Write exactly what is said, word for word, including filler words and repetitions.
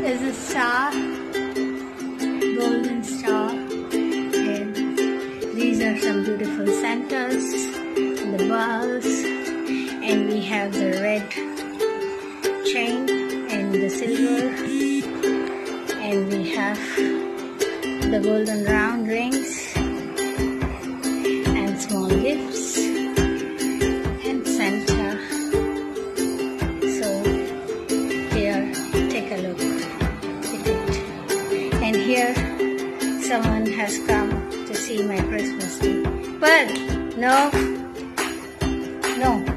is a star, golden star, and these are some beautiful centers, the balls, and we have the red chain and the silver, and we have the golden round rings and small gifts and center. So here, take a look at it. And here someone has come to see my Christmas tree. But no, no.